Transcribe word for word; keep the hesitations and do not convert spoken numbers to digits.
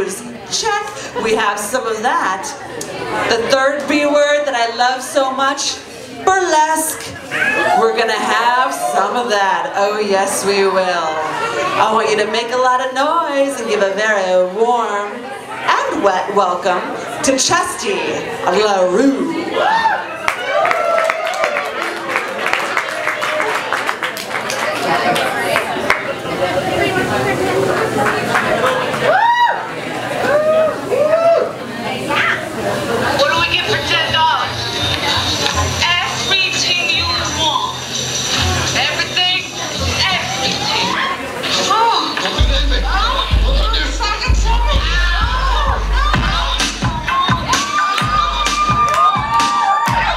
blues. Check, we have some of that. The third B word that I love so much, burlesque. We're gonna have some of that. Oh yes, we will. I want you to make a lot of noise and give a very warm and wet welcome to Chesty LaRue. What do we get for ten dollars? Everything you want. Everything? Everything. Oh. Oh.